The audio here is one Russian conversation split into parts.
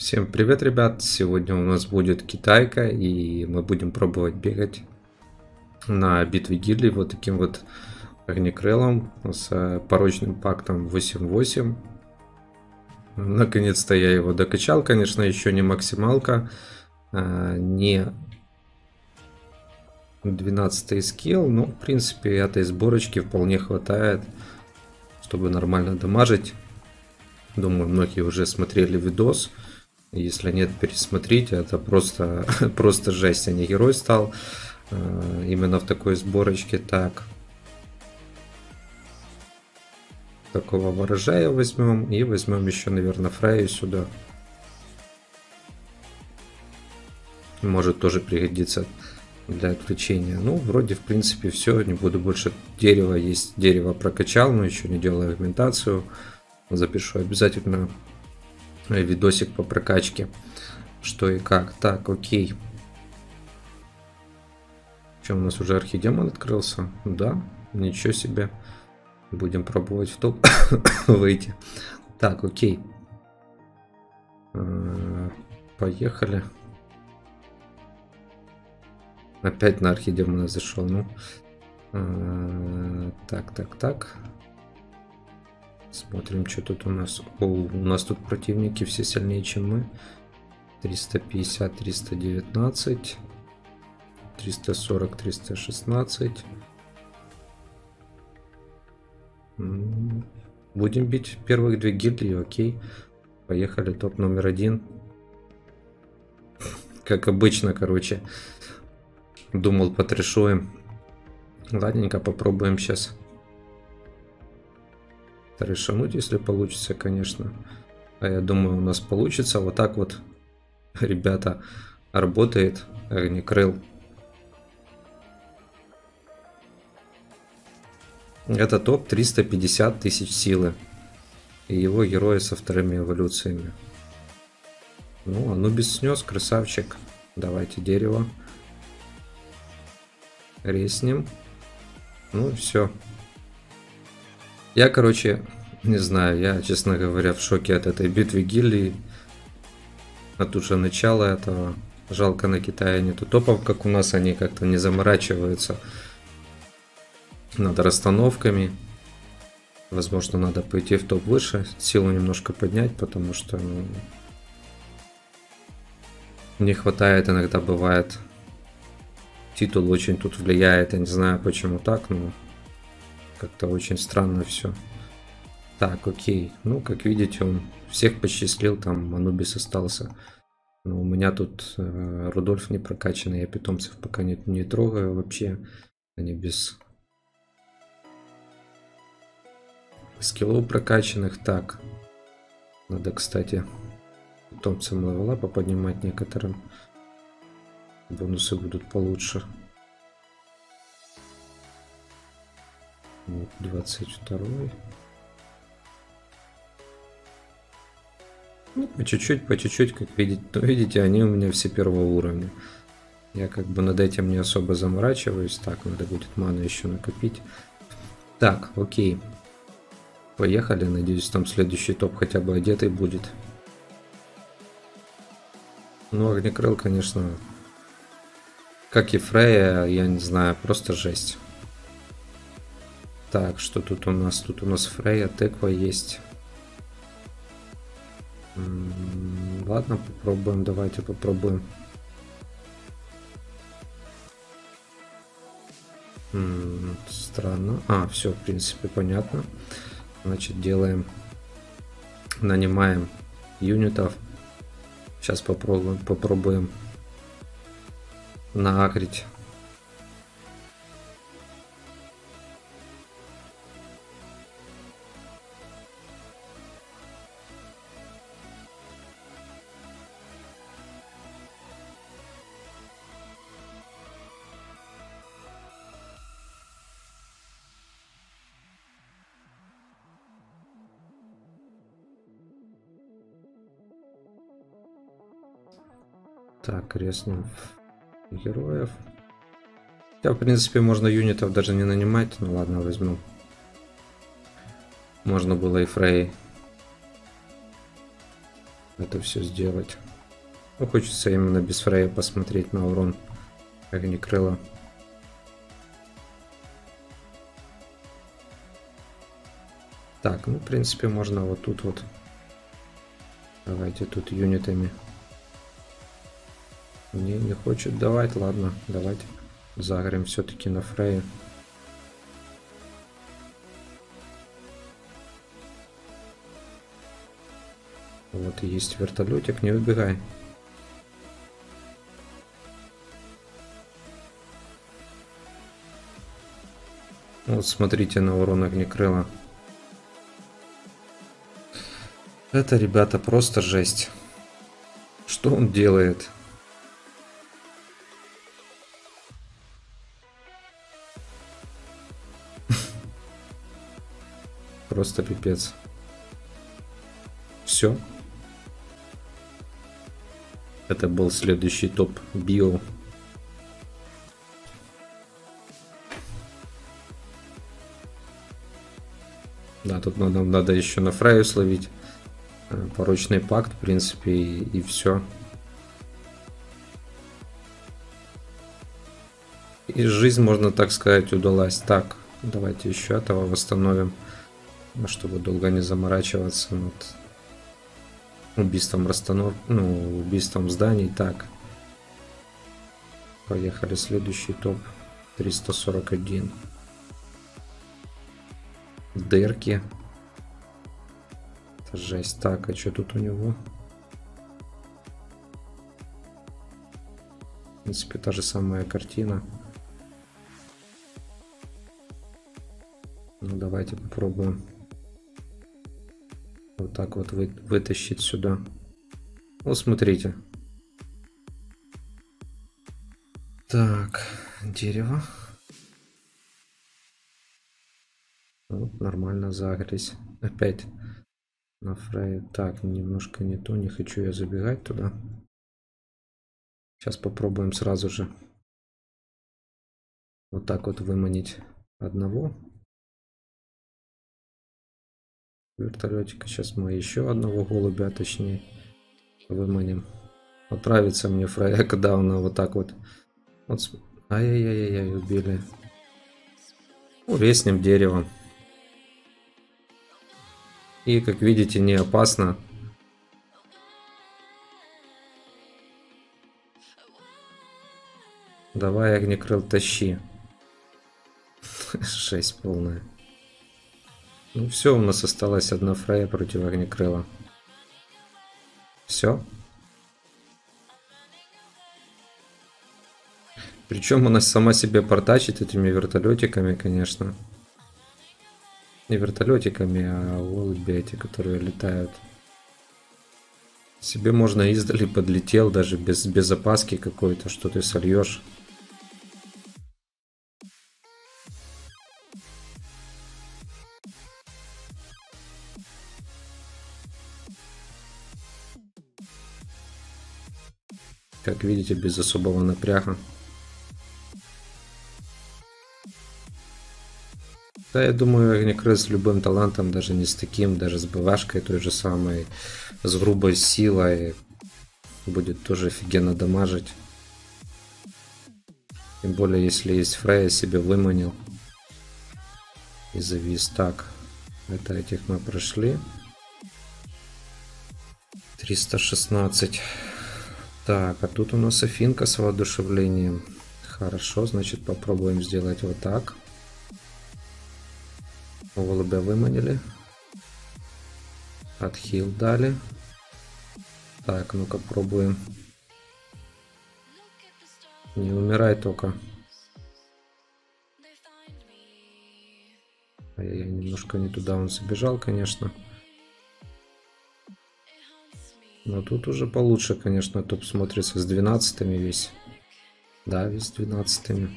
Всем привет, ребят! Сегодня у нас будет китайка, и мы будем пробовать бегать на битве гильдий вот таким вот огнекрылом с порочным пактом 8.8. Наконец-то я его докачал, конечно, еще не максималка, не 12 скилл, но в принципе этой сборочки вполне хватает, чтобы нормально дамажить. Думаю, многие уже смотрели видос. Если нет, пересмотрите, это просто жесть, а не герой стал именно в такой сборочке. Так, такого ворожая возьмем и возьмем еще, наверное, Фрею сюда. Может тоже пригодится для отвлечения. Ну, вроде в принципе все, не буду больше дерева, есть дерево прокачал, но еще не делаю агментацию. Запишу обязательно видосик по прокачке, что и как. Так, окей. Что, у нас уже архидемон открылся? Да, ничего себе. Будем пробовать в топ выйти. Так, окей. Поехали. Опять на архидемона зашел. Ну, так. Смотрим, что тут у нас. О, у нас тут противники все сильнее, чем мы. 350, 319, 340, 316. Будем бить первых две гильдии, окей. Поехали, топ номер 1. Как обычно, короче. Думал, потрешуем. Ладненько, попробуем сейчас решануть, если получится, конечно. А я думаю, у нас получится. Вот так вот, ребята, работает огнекрыл. Это топ 350 тысяч силы. И его герои со вторыми эволюциями. Ну, Анубис снес, красавчик. Давайте дерево. Резнем. Ну, все. Я, короче, не знаю, я, честно говоря, в шоке от этой битвы гильдий. От уже начала этого. Жалко, на Китае нету топов, как у нас, они как-то не заморачиваются над расстановками. Возможно, надо пойти в топ выше, силу немножко поднять, потому что не хватает, иногда бывает. Титул очень тут влияет, я не знаю почему так, но как-то очень странно все. Так, окей. Ну, как видите, он всех посчастливил, там Анубис остался. Но у меня тут Рудольф не прокачанный, я питомцев пока не трогаю вообще. Они без скиллов прокачанных. Так, надо, кстати, питомцам левелапа поднимать некоторым. Бонусы будут получше. Вот, 22-й. Ну, по чуть-чуть, как видите. Но видите, они у меня все первого уровня. Я как бы над этим не особо заморачиваюсь. Так, надо будет ману еще накопить. Так, окей. Поехали. Надеюсь, там следующий топ хотя бы одетый будет. Ну, огнекрыл, конечно, как и Фрея, я не знаю, просто жесть. Так, что тут у нас? Тут у нас Фрея, Теква есть. Ладно, попробуем, давайте попробуем. Странно. А, все, в принципе, понятно. Значит, нанимаем юнитов. Сейчас попробуем наагрить. Так, резнем героев. Хотя, в принципе, можно юнитов даже не нанимать. Ну ладно, возьму. Можно было и Фрей это все сделать. Ну, хочется именно без Фрея посмотреть на урон огнекрыла. Так, ну, в принципе, можно вот тут вот. Давайте тут юнитами. Не хочет давать, ладно, давайте загорим все-таки на Фрея. Вот и есть вертолетик, не убегай. Вот смотрите на урон огнекрыла. Это, ребята, просто жесть. Что он делает? Просто пипец. Все. Это был следующий топ био. Да, тут надо еще на Фраю словить. Порочный пакт, в принципе, и все. И жизнь, можно так сказать, удалась. Так, давайте еще этого восстановим, чтобы долго не заморачиваться над убийством убийством зданий. Так, поехали, следующий топ. 341. Дырки. Это жесть. Так, а что тут у него? В принципе, та же самая картина. Ну, давайте попробуем вот так вот вытащить сюда. Вот смотрите. Так, дерево. Вот, нормально загрелись. Опять на Фрей. Так, немножко не то. Не хочу я забегать туда. Сейчас попробуем сразу же вот так вот выманить одного вертолетика. Сейчас мы еще одного голубя, точнее, выманим. Отправится мне Фрея, когда она вот так вот. Ай-яй-яй-яй, убили. Ну, резнем деревом. И, как видите, не опасно. Давай, огнекрыл, тащи. 6 полная. Ну все, у нас осталась одна Фрея против огнекрыла. Все. Причем она сама себе портачит этими вертолетиками, конечно. Не вертолетиками, а голуби эти, которые летают. Себе можно издали подлетел, даже без опаски какой-то, что ты сольешь. Как видите, без особого напряга. Да, я думаю, огнекрыл с любым талантом, даже не с таким, даже с БВшкой той же самой, с грубой силой, будет тоже офигенно дамажить. Тем более, если есть Фрея, себе выманил и завис. Так, это этих мы прошли. 316. Так, а тут у нас Афинка с воодушевлением. Хорошо, значит, попробуем сделать вот так. Голубя выманили. Отхил дали. Так, ну-ка пробуем. Не умирай только. Я немножко не туда он забежал, конечно. Но тут уже получше, конечно, топ смотрится с 12-ми весь. Да, весь 12-ми.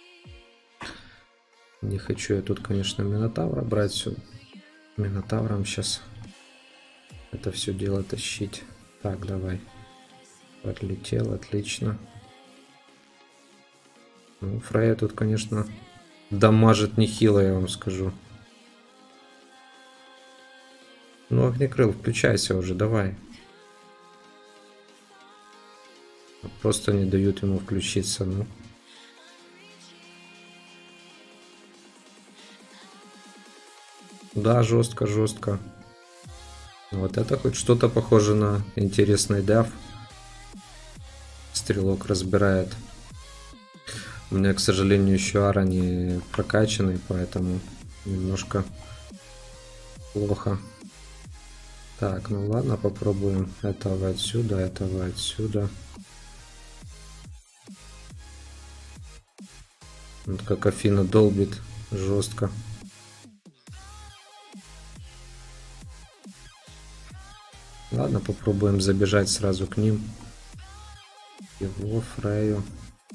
Не хочу я тут, конечно, Минотавра брать. Все. Минотавром сейчас это все дело тащить. Так, давай. Отлетел, отлично. Ну, Фрея тут, конечно, дамажит нехило, я вам скажу. Ну, огнекрыл, включайся уже, давай. просто не дают ему включиться. Ну. Да, жестко, жестко. Вот это хоть что-то похоже на интересный деф. Стрелок разбирает. У меня, к сожалению, еще ара не прокачанный, поэтому немножко плохо. Так, ну ладно, попробуем этого отсюда, этого отсюда. Вот как Афина долбит жестко. Ладно, попробуем забежать сразу к ним. Его, Фрею.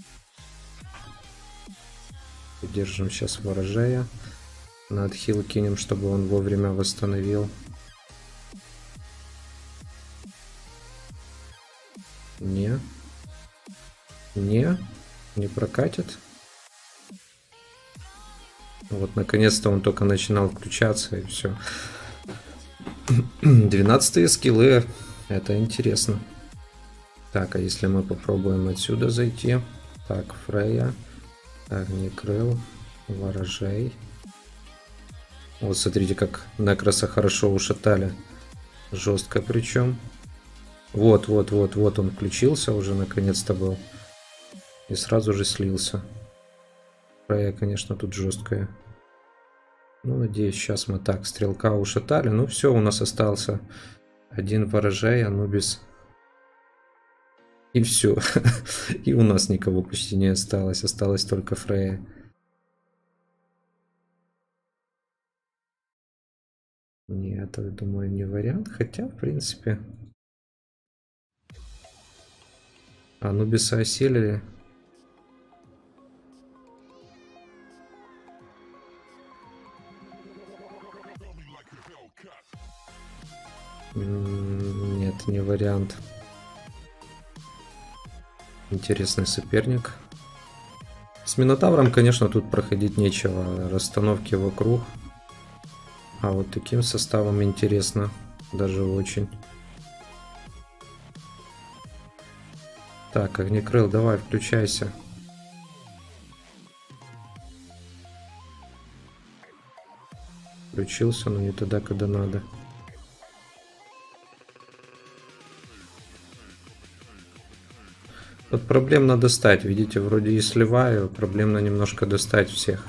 Держим сейчас ворожея. На отхил кинем, чтобы он вовремя восстановил. Не прокатит. Вот наконец-то он только начинал включаться, и все. 12 скиллы. Это интересно. Так, а если мы попробуем отсюда зайти? Так, Фрея. Огнекрыл. Ворожей. Вот смотрите, как Некроса хорошо ушатали. Жестко причем. Вот он включился уже наконец-то был. И сразу же слился. Фрея, конечно, тут жесткая. Ну, надеюсь, сейчас мы так, стрелка ушатали. Ну, все, у нас остался один ворожей, Анубис. И все. И у нас никого почти не осталось. Осталась только Фрея. Нет, это, думаю, не вариант. Хотя, в принципе... Анубиса осилили. Нет, не вариант. Интересный соперник. С Минотавром, конечно, тут проходить нечего. Расстановки вокруг. А вот таким составом интересно. Даже очень. Так, Огнекрыл, давай, включайся. Включился, но не тогда, когда надо. Вот проблемно достать. Видите, вроде и сливаю. Проблемно немножко достать всех.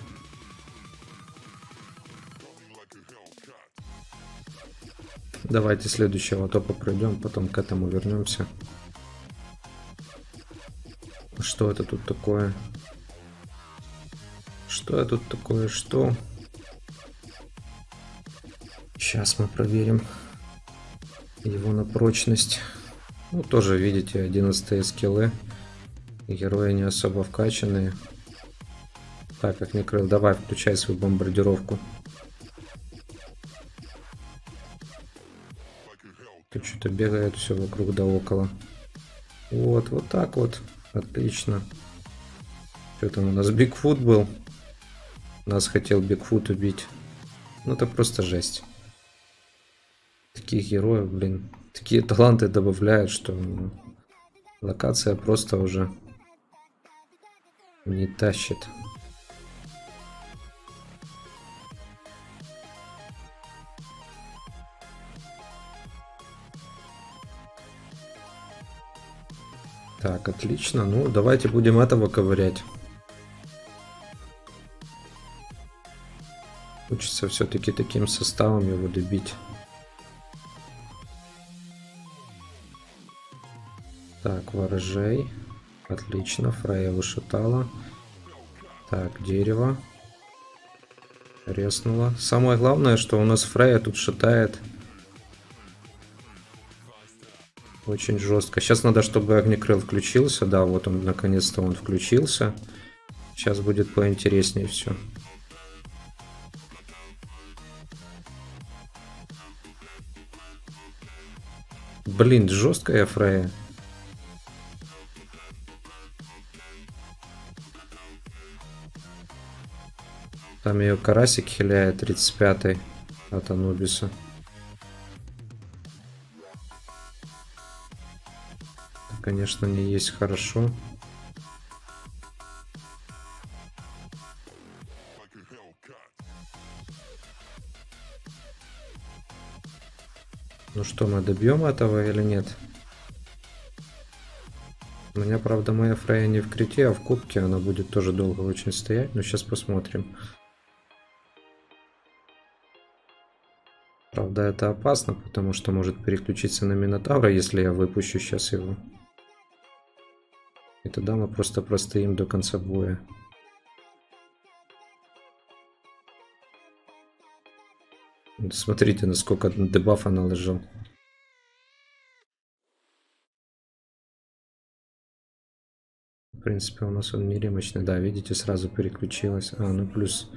Давайте следующего топа пройдем, потом к этому вернемся. Что это тут такое? Что это тут такое? Что? Сейчас мы проверим его на прочность. Ну, тоже, видите, 11 скиллы. Герои не особо вкачанные. Так, Огнекрыл, давай, включай свою бомбардировку. Тут что-то бегает все вокруг да около. Вот так вот. Отлично. Что там у нас? Бигфут был. Нас хотел Бигфут убить. Ну, это просто жесть. Таких героев, блин. Такие таланты добавляют, что локация просто уже не тащит. Так, отлично. Ну, давайте будем этого ковырять. Хочется все-таки таким составом его добить. Так, ворожей. Отлично, Фрея вышатала. Так, дерево. Резнула. Самое главное, что у нас Фрея тут шатает. Очень жестко. Сейчас надо, чтобы Огнекрыл включился. Да, вот он, наконец-то он включился. Сейчас будет поинтереснее все. Блин, жесткая Фрея. Там ее карасик хиляет, 35-й от Анубиса. Так, конечно, не есть хорошо. Ну что, мы добьем этого или нет? У меня, правда, моя Фрея не в крите, а в кубке. Она будет тоже долго очень стоять. Но сейчас посмотрим. Правда, это опасно, потому что может переключиться на Минотавра, если я выпущу сейчас его. И тогда мы просто простоим до конца боя. Смотрите, насколько дебафа наложил. В принципе, у нас он неремочный. Да, видите, сразу переключилась. А, ну плюс...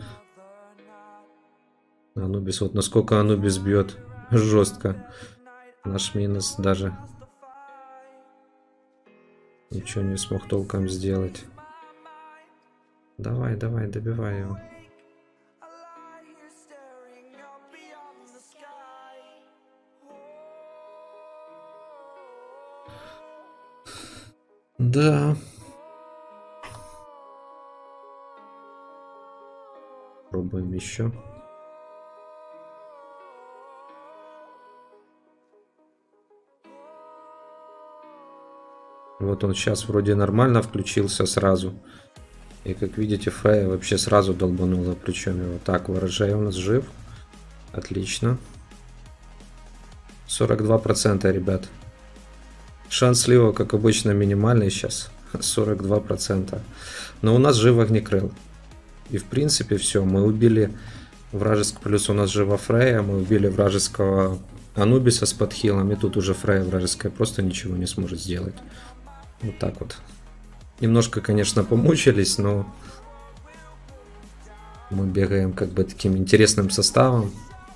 Анубис, вот насколько Анубис бьет жестко. Наш минус даже ничего не смог толком сделать. Давай, давай, добивай его. Да. Пробуем еще. Вот он сейчас вроде нормально включился сразу. И как видите, Фрея вообще сразу долбанула. Причем его так, ворожай у нас жив. Отлично. 42%, ребят. Шанс слива, как обычно, минимальный сейчас. 42%. Но у нас жив Огнекрыл. И в принципе все. Мы убили вражеского... Плюс у нас жива Фрея. Мы убили вражеского Анубиса с подхилом. И тут уже Фрея вражеская просто ничего не сможет сделать. Вот так вот. Немножко, конечно, помучились, но мы бегаем как бы таким интересным составом.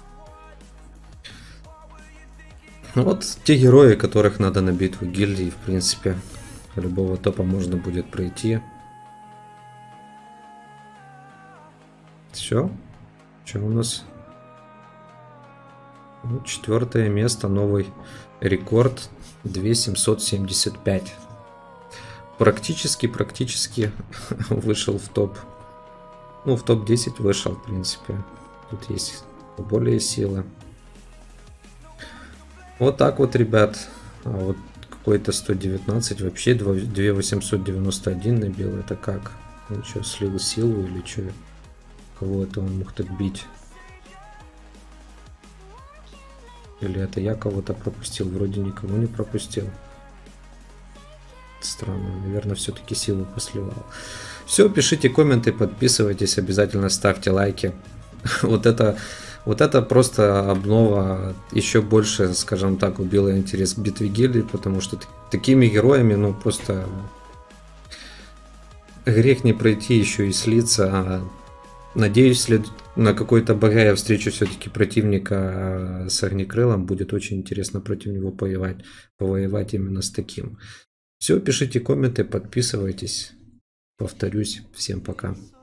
Вот те герои, которых надо на битву гильдии, в принципе, любого топа можно будет пройти. Все. Что у нас? Ну, 4-е место, новый рекорд 2775. Практически вышел в топ. Ну, в топ-10 вышел, в принципе. Тут есть более силы. Вот так вот, ребят. А вот какой-то 119, вообще 2891 набил. Это как? Он что, слил силу или что? Кого это он мог так бить? Или это я кого-то пропустил? Вроде никого не пропустил. Странно, наверное, все-таки силу посливал. Все, пишите комменты, подписывайтесь, обязательно ставьте лайки. Вот это просто обнова еще больше, скажем так, убила интерес к битве гильдии, потому что такими героями, ну, просто грех не пройти еще и слиться. Надеюсь, на какой-то БГ я встречу все-таки противника с Огнекрылом. Будет очень интересно против него повоевать именно с таким. Все, пишите комменты, подписывайтесь. Повторюсь, всем пока.